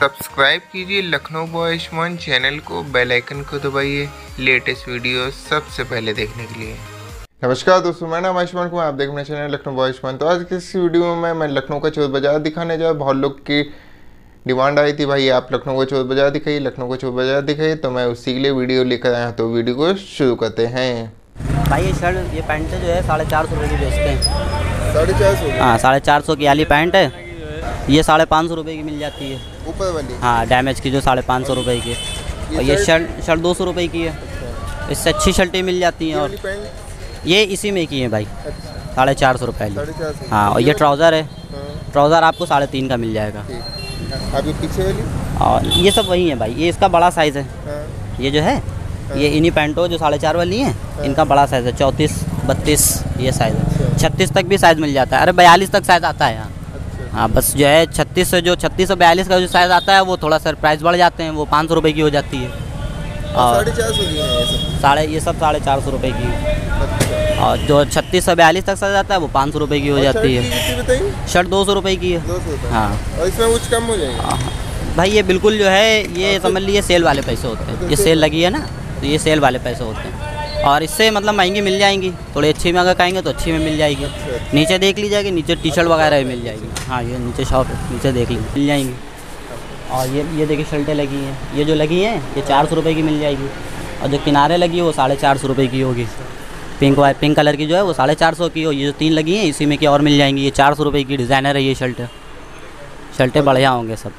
Subscribe कीजिए Lucknow boys one channel को, bell icon को दबाइए लेटेस्ट वीडियो सबसे पहले देखने के लिए। नमस्कार दोस्तों, मेरा नाम आयुष्मान कुमार, आप देख रहे हैं चैनल लखनऊ बॉयज वन। तो आज की इस वीडियो में मैं लखनऊ का चौथ बाजार दिखाने जा। बहुत लोग की डिमांड आई थी, भाई आप लखनऊ का चौथ बाजार दिखाइए, लखनऊ का चौथ बाजार दिखाइए, तो मैं उसी के लिए वीडियो लेकर आया। तो वीडियो को शुरू करते हैं। भाई ये शर्ट, ये पैंट जो है 450 रुपये की बेचते हैं। 450? हाँ 450 की वाली पैंट है, ये 550 रुपये की मिल जाती है ऊपर वाली। हाँ डैमेज की जो 550 रुपये की है। और ये शर्ट 200 रुपये की है। इससे अच्छी शर्टें मिल जाती हैं। और ये इसी में की है भाई, 450 रुपये वाली। हाँ और ये ट्राउज़र है, ट्राउज़र आपको 350 का मिल जाएगा। अभी पीछे वाली और ये सब वही है भाई, ये इसका बड़ा साइज़ है। ये जो है ये इन्हीं पैंटों जो 450 वाली हैं, इनका बड़ा साइज़ है, 34, 32 ये साइज़ है। 36 तक भी साइज़ मिल जाता है, अरे 42 तक साइज़ आता है यहाँ। हाँ बस जो है 36 से 42 का जो साइज़ आता है वो थोड़ा सा प्राइस बढ़ जाते हैं, वो 500 रुपये की हो जाती है। और 450 ये सब 450 रुपये की। और जो 36 से 42 तक साइज़ आता है वो 500 रुपये की हो जाती है। शर्ट 200 रुपये की है। हाँ और इसमें कुछ कम हो जाएगा भाई, ये बिल्कुल जो है ये समझ लीजिए सेल वाले पैसे होते हैं। ये सेल लगी है ना, तो ये सेल वाले पैसे होते हैं। और इससे मतलब महंगी मिल जाएंगी, थोड़ी अच्छी में अगर कहेंगे तो अच्छी में मिल जाएगी। नीचे देख लीजिएगा, नीचे टी शर्ट वगैरह भी मिल जाएगी। हाँ ये नीचे शॉप है, नीचे देख लीजिए मिल जाएंगी। और ये देखिए शर्टें लगी हैं, ये जो लगी हैं ये 400 रुपये की मिल जाएगी। और जो किनारे लगी है वो 450 रुपये की होगी। पिंक कलर की जो है वो 450 की हो। ये जो 3 लगी हैं इसी में की और मिल जाएंगी। ये 400 रुपये की डिज़ाइनर है ये शर्टें बढ़िया होंगे सब।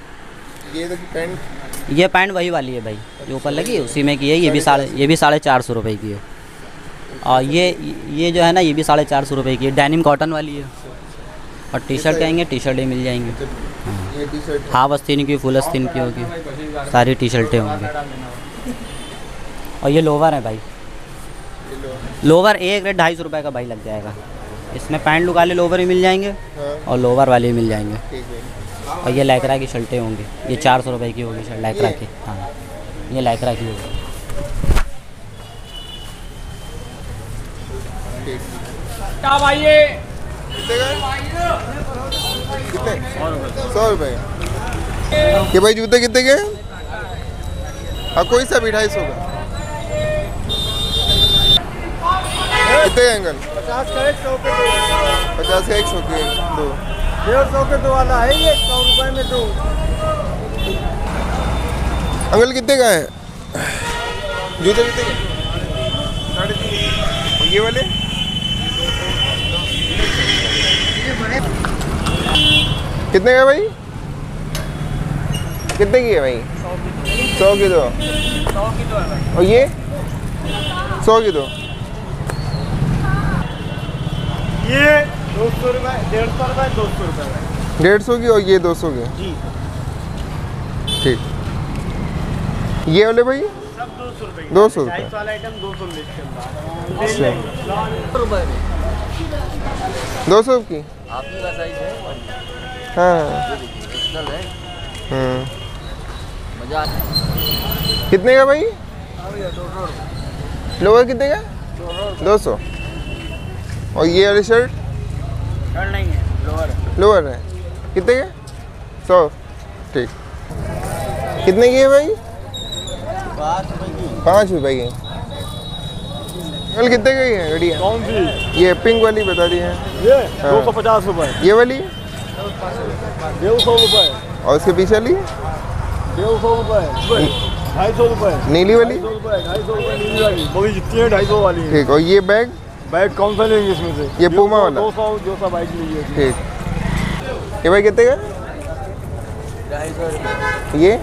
ये पैंट वही वाली है भाई, जो ऊपर लगी है उसी में की है। ये भी 450 रुपये की है। और ये जो है ना ये भी 450 रुपये की है, डेनिम कॉटन वाली है। और टी शर्ट कहेंगे टी शर्टें मिल जाएंगी। हाफ आस्तीन की, फुल आस्तीन की होगी, सारी टी शर्टें होंगी। और ये लोवर है भाई, लोवर एक रेट 250 रुपये का भाई लग जाएगा। इसमें पैंट लुक वाले लोवर भी मिल जाएंगे और लोवर वाले भी मिल जाएंगे। और ये लाइक्रा की शर्टें होंगी, ये 400 रुपये की होगी शर्ट लाइक्रा की। हाँ ये लाइक्रा की होगी। कितने? 100 रुपये के भाई। जूते कितने के? हाँ कोई सा भी 250 का। कितने का एंगल? 50 का 100 के 2। 50 का 100 के 2। 150 के 2 वाला है ये, 100 रुपये में 2। अंकल कितने का है जूते? कितने के? 350। ये वाले कितने का भाई? कितने की है भाई? 100 की 2। 100 की 2 है भाई। और ये 100 की 2। ये 200 रुपये, 150 रुपये, 200 रुपये भाई। 150 की और ये 200 की जी ठीक। ये वाले भाई सब 200 रुपये। 200 रुपये। 250 वाला आइटम 200 में अच्छा 200 की। आपके का साइज है हाँ है। मजा कितने का भाई? लोअर कितने का? 200। और ये वाली शर्ट? शर्ट नहीं है, लोअर है। लोअर है, कितने का? 100 ठीक। कितने की है भाई? 5 रुपये की। कल कितने की है घड़िया? कौन सी? ये पिंक वाली बता दी है। ये हाँ। 250 रुपये। ये वाली 150 रुपये। और उसके पीछे वाली 150 रुपये। 250 रुपये। नीली वाली 250 रुपये। 250 रुपये नीली वाली, वो भी जितनी है 250 वाली है। ठीक। और ये बैग? बैग कौन सा लेंगे इसमें से? ये पूमा वाला 200 जो सा बाइक लीजिए। ठीक। ये भाई कितने का? 250 ये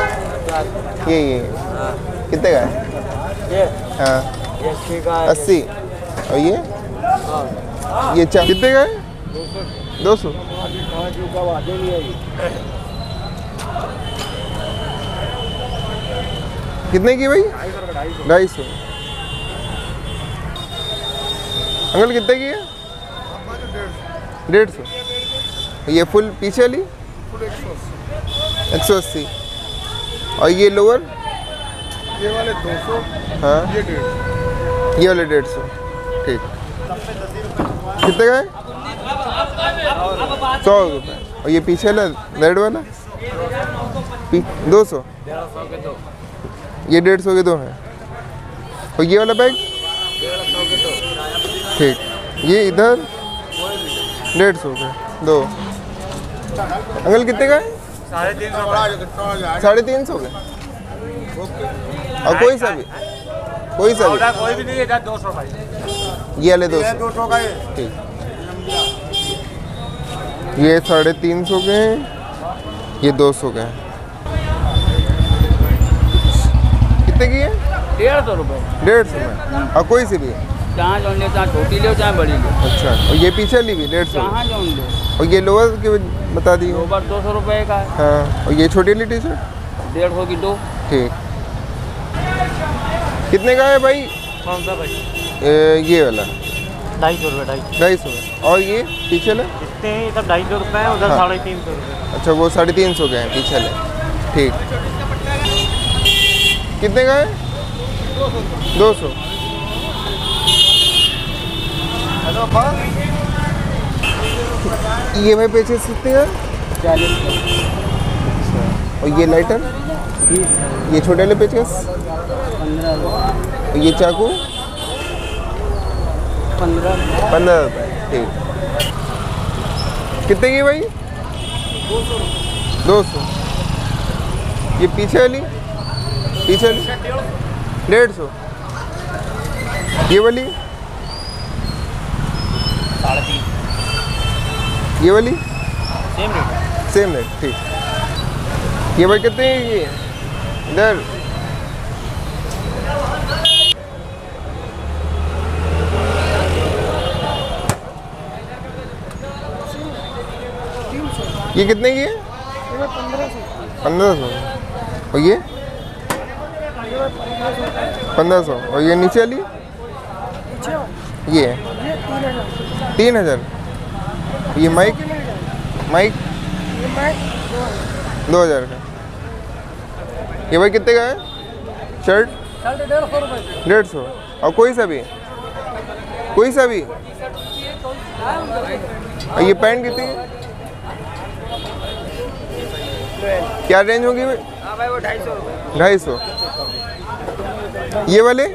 कितने का है? ये हाँ 80 का 80। और ये कितने का है? 200। कितने की भाई? 250। अंकल कितने की है? 150। ये फुल पीछे वाली 180। और ये लोअर? ये वाले 200। हाँ ये 150। ये वाले 150। ठीक। कितने का है? 100 रुपये। और ये पीछे वाला रेड वाला 200, 150 के 2, ये 150 के 2 हैं। और ये वाला बैग 150 के 2, ठीक, ये इधर 150 के 2। अंकल कितने का है? 350 के। और कोई सा भी कोई भी नहीं है, 200 भाई, ये वाले 200 का है। ठीक। ये 350 के हैं, ये 200 के हैं। कितने की है? 150 रुपये। 150 में। और कोई सी भी? जहाँ जो ले, चाहे छोटी ले चाहे बड़ी ले। अच्छा, और ये पीछे ली भी 150? जहाँ जो ले। और ये लोअर की बता दी? लोवर 200 रुपये का है। हाँ, और ये छोटी वाली टी शर्ट 150 की 2। ठीक। कितने का है भाई? कौन सा भाई? ये वाला 250 रुपये, 250 में। और ये पीछे ले? कितने हैं? इधर 250 रुपये है, उधर हाँ। 350 रुपये। अच्छा, वो 350 के हैं पीछे ले। ठीक। कितने का है? 200। ये भाई पेचेस कितने का? 40। अच्छा, और ये लाइटर? ये छोटे वाले पेचकस? 15 रुपये। और ये चाकू? 15 रुपये। ठीक। कितने की भाई? 200। ये पीछे वाली? 150। ये वाली? 3.5। ये वाली? Same rate. Same rate. ठीक। ये भाई कितने की है? इधर ये कितने की है? 1500। और ये 1500। और ये नीचे वाली? ये 3000। ये माइक 2000 का। ये भाई कितने का है? शर्ट 150। और कोई सा भी? और ये पैंट कितनी है? क्या रेंज होगी भाई? भाई वो 250 रुपये। 250। ये वाले?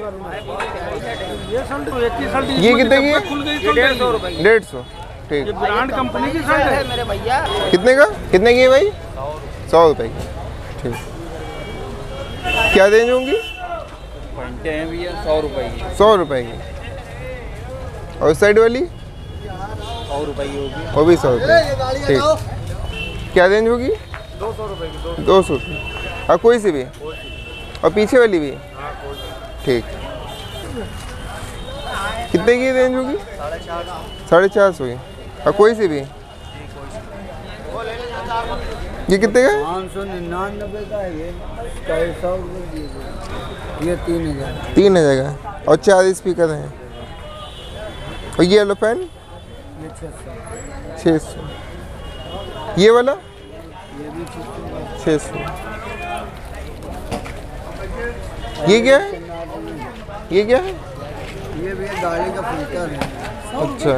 ये कितने की है? 150 रुपये। 150। ठीक। ब्रांड कंपनी की शर्ट है मेरे भैया। कितने का? कितने की है भाई? 100 रुपये की। ठीक। क्या रेंज होंगी? 100 रुपये की। 100 रुपये की। और इस साइड वाली? 100 रुपये की होगी। वो भी 100 रुपये। ठीक। क्या रेंज होगी? 200 रुपये की। 200 की। और कोई सी भी? और पीछे वाली भी? ठीक। कितने की रेंज होगी? 450 की। और कोई सी भी? ये कितने का है? 599 का है ये। 100 रुपये। ये 3000। 3000 का। और 4 स्पीकर हैं। और ये वाला फैन? ये 600। 600। ये वाला? ये भी 600। ये क्या है? ये क्या है? ये भी गाड़ी का फिल्टर है। अच्छा।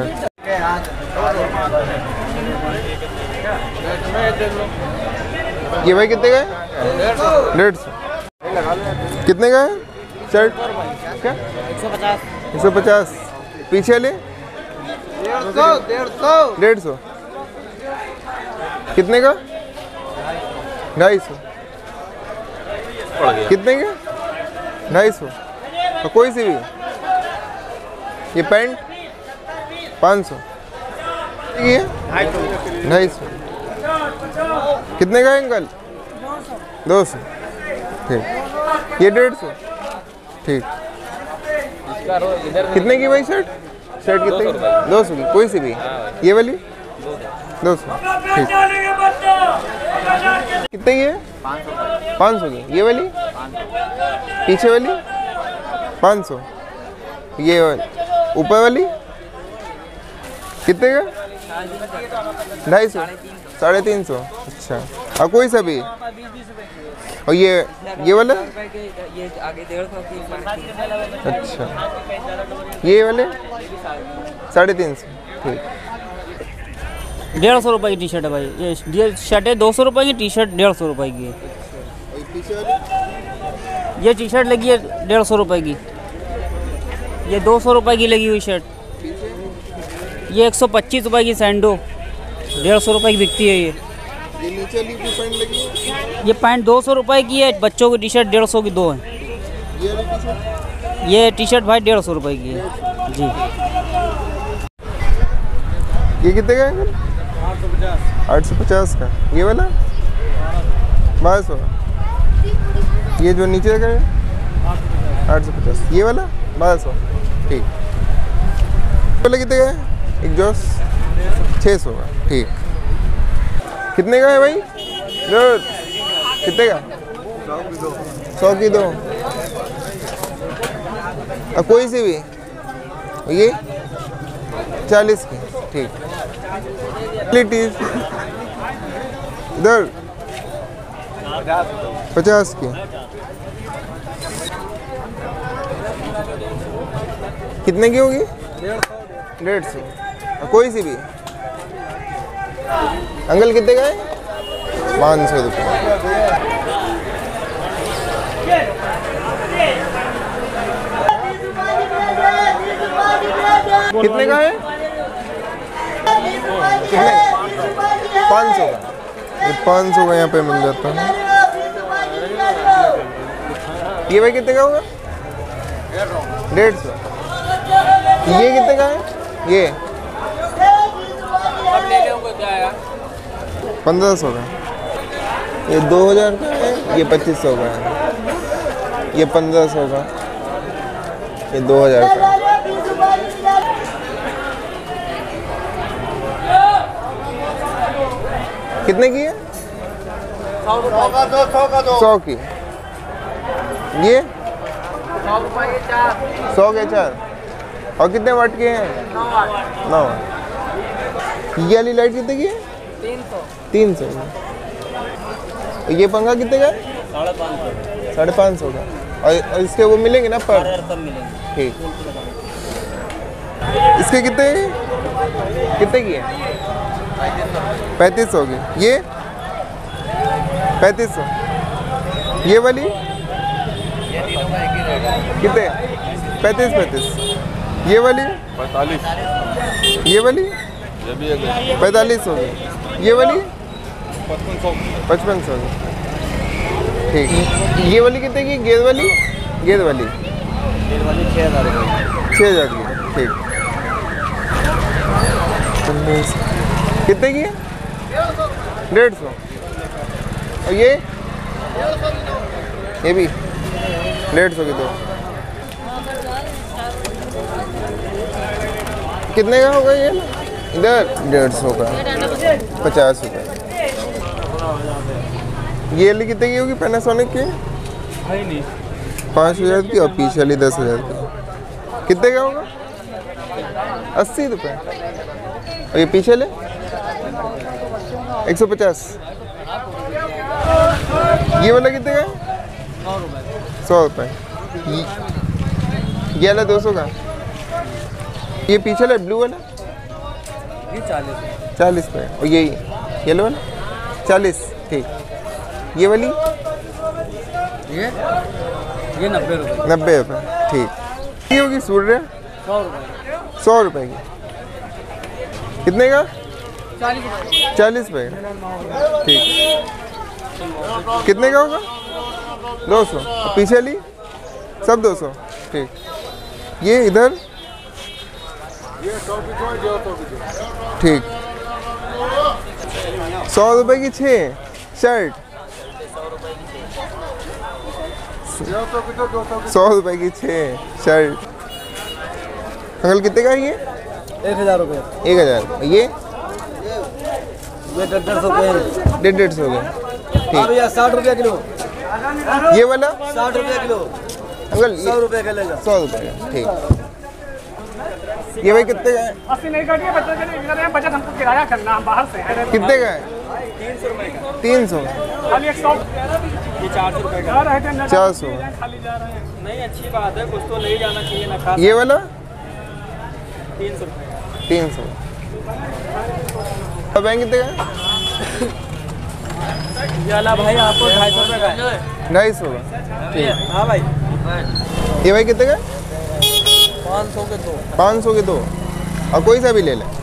ये भाई कितने का है? 150। कितने का है शर्ट? क्या? 150। 150। पीछे वाले? 150। कितने का? 250। कितने का? 250। और कोई सी भी? ये पैंट 500। ये 250। कितने का है अंकल? 200। ठीक। ये 150। ठीक। कितने की भाई शर्ट? कितने की? 200 की। कोई सी भी? ये वाली 200। ठीक। कितने की है? 500 की। ये वाली? पीछे वाली? 500। ये वाली ऊपर वाली? कितने का? 250। 350। अच्छा। और कोई सा भी? और ये वाला? ये आगे 150 की। अच्छा। ये वाले? 350। ठीक। 150 रुपये की टी शर्ट है भाई। ये शर्ट है 200 रुपये की, टी शर्ट 150 रुपये की है। ये टी शर्ट लगी है 150 रुपये की। ये 200 रुपये की लगी हुई शर्ट। ये 125 रुपये की सैंडो 150 रुपये की बिकती है। ये नीचे वाली भी पैंट लगी है। ये पैंट 200 रुपये की है। बच्चों की टी शर्ट 150 की दो है। ये वाली टी-शर्ट? ये टी शर्ट भाई 150 रुपये की है जी। ये कितने का है अंकल? 850 का। ये वाला 1200। ये जो नीचे का है 850। ये वाला 1200। ठीक। वाला कितने का है? एग्जॉस्ट 600 का। ठीक। कितने का है भाई? कितने का? 100 की दो। कोई सी भी? ये 40 की। ठीक। इधर 50 की। कितने की होगी? 150। कोई सी भी? अंकल कितने का है? 500 रुपये। कितने का है? कितने? 500 का। ये 500 का यहाँ पे मिल जाता है। ये भाई कितने का होगा? 150। ये कितने का है? ये 1500 का। ये 2000 का है। ये 2500 का है। ये 1500 का। ये 2000 का। कितने की है? 100 की। ये 100 के 4। और कितने वाट के हैं? 9 वाट। ये वाली लाइट कितने की है? 300। ये पंखा कितने का है? 550 का। और इसके वो मिलेंगे ना पर? ठीक। इसके कितने की है? 3500 की। ये 3500। ये वाली कितने? 35। ये वाली 45। ये वाली ये भी 4500 की। ये वाली 5500 की। ठीक। ये वाली कितने की? गेंद वाली 6000 की। ठीक। कितने की है? 150। और ये भी 150 की दो। कितने का होगा ये? इधर 150 का। 50 रुपये। ये वाली कितने की होगी? पैनासोनिक की 5000 की। और पीछे वाली 10,000 की। कितने का होगा? 80 रुपये। और ये पीछे ले 150। ये वाला कितने का है? 100 रुपये। ये वाला 200 का। ये पीछे ले ब्लू वाला 40 रुपये। और ये येलो वाला 40। ठीक। ये वाली ये 90 रुपये। 90 रुपये। ठीक। ये होगी सूर्य 100 रुपये की। कितने का? 40 रुपये का। ठीक। कितने का होगा? 200। पीछे ली सब 200। ठीक। ये इधर ठीक 100 रुपये की 6 शर्ट। 100 रुपये की 6 शर्ट। अंकल कितने का है ये? 1000 रुपये। 1000। ये 150 रुपये। 150 का। ठीक। 60 रुपये किलो। ये वाला 60 रुपये किलो। अंकल 100 रुपये का लेगा। 100 रुपये का। ठीक। ये भाई कितने का है? 80 नहीं काटिए बच्चों के लिए। बचत हमको किराया करना, हम बाहर से हैं। कितने का है? 300 रुपये का। 300। खाली 100। ये 400 रुपये का। 400। खाली जा रहे हैं। नहीं अच्छी बात है, कुछ तो ले जाना चाहिए ना। ये वाला 300 रुपये। 300। और बैंक कितने का है? ये वाला भाई आपको 250 रुपये का है। 250 का। ठीक। हाँ भाई, ये भाई कितने का? 500 के 2। 500 के 2। और कोई सा भी ले ले।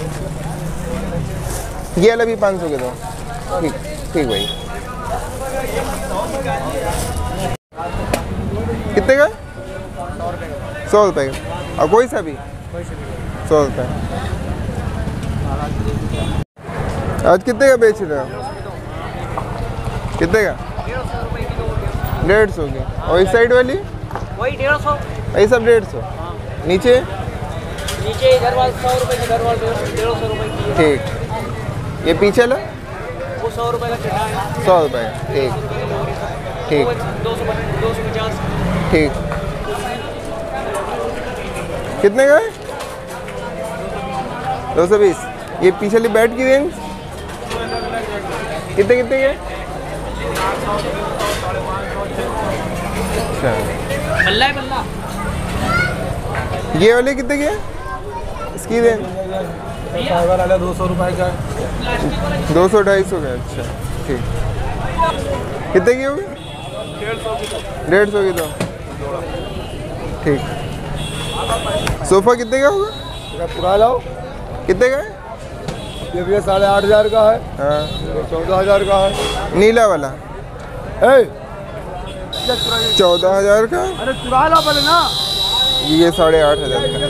ये वाला भी 500 के 2। ठीक ठीक भाई। कितने का? 100 रुपये का। और कोई सा भी 100 रुपये। आज कितने का बेच रहे हो? कितने का? 150 की। और इस साइड वाली? वही 150। ये सब 150। नीचे? नीचे इधर वाले 100 रुपये की, इधर वाले 150 रुपये की है। ठीक। ये पीछे ला? वो 100 रुपये का चढ़ा है। 100 रुपये का। ठीक ठीक 250। ठीक। कितने का है? 220। ये पीछे वाली बैट की रेंज कितने कितने के? अच्छा। बल्ला है बल्ला। ये वाले कितने के? इसकी रेंज? फाइबर वाला 200 रुपये का। 200-250 का। अच्छा ठीक। कितने की होगी? 150 की। तो ठीक। सोफा कितने का होगा? पूरा लाओ। कितने का है? ये भी 8,500 का है। हाँ। 14,000 का है। नीला वाला 14,000 का। अरे चुरा लो पहले ना। ये 8,500 का।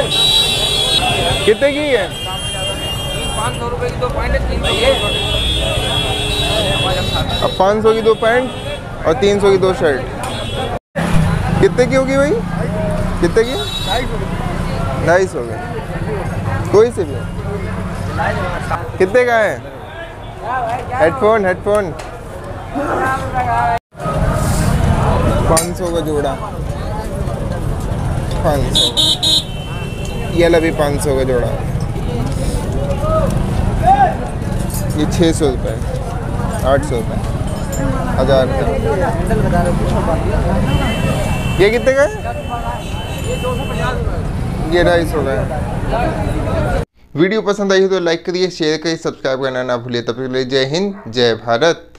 कितने की है? 500 रुपये की 2 पैंट, 300 अब 500 की 2 पैंट और 300 की 2 शर्ट। कितने की होगी भाई? कितने की? 250 का। कोई से भी? कितने का है? हेडफोन 500 का जोड़ा। 500। ये वाला भी 500 का जोड़ा। ये 600 रुपये। 800 रुपये। 1000 का। ये कितने का है? ये 250 का है। वीडियो पसंद आई हो तो लाइक करिए, शेयर करिए, सब्सक्राइब करना ना भूलिए। तब तक के लिए जय हिंद, जय भारत।